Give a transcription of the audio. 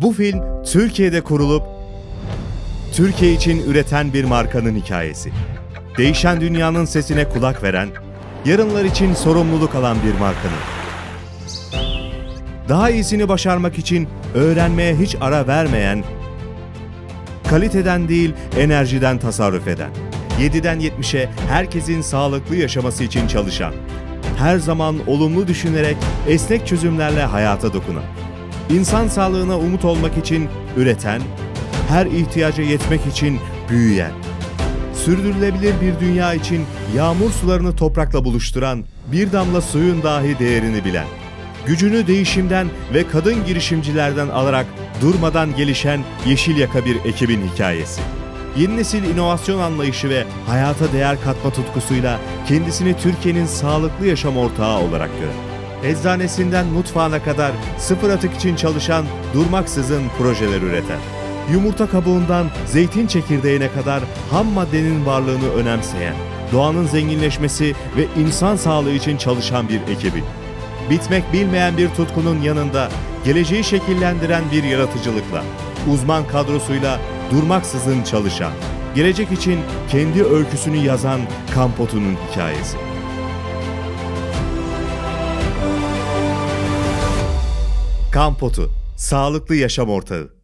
Bu film Türkiye'de kurulup Türkiye için üreten bir markanın hikayesi. Değişen dünyanın sesine kulak veren, yarınlar için sorumluluk alan bir markanın. Daha iyisini başarmak için öğrenmeye hiç ara vermeyen, kaliteden değil enerjiden tasarruf eden, 7'den 70'e herkesin sağlıklı yaşaması için çalışan, her zaman olumlu düşünerek esnek çözümlerle hayata dokunan, insan sağlığına umut olmak için üreten, her ihtiyaca yetmek için büyüyen, sürdürülebilir bir dünya için yağmur sularını toprakla buluşturan, bir damla suyun dahi değerini bilen, gücünü değişimden ve kadın girişimcilerden alarak durmadan gelişen yeşil yaka bir ekibin hikayesi. Yeni nesil inovasyon anlayışı ve hayata değer katma tutkusuyla kendisini Türkiye'nin sağlıklı yaşam ortağı olarak gören, eczanesinden mutfağına kadar sıfır atık için çalışan, durmaksızın projeler üreten, yumurta kabuğundan zeytin çekirdeğine kadar ham maddenin varlığını önemseyen, doğanın zenginleşmesi ve insan sağlığı için çalışan bir ekibin, bitmek bilmeyen bir tutkunun yanında geleceği şekillendiren bir yaratıcılıkla, uzman kadrosuyla durmaksızın çalışan, gelecek için kendi öyküsünü yazan Kampotu'nun hikayesi. Kampotu, sağlıklı yaşam ortağı.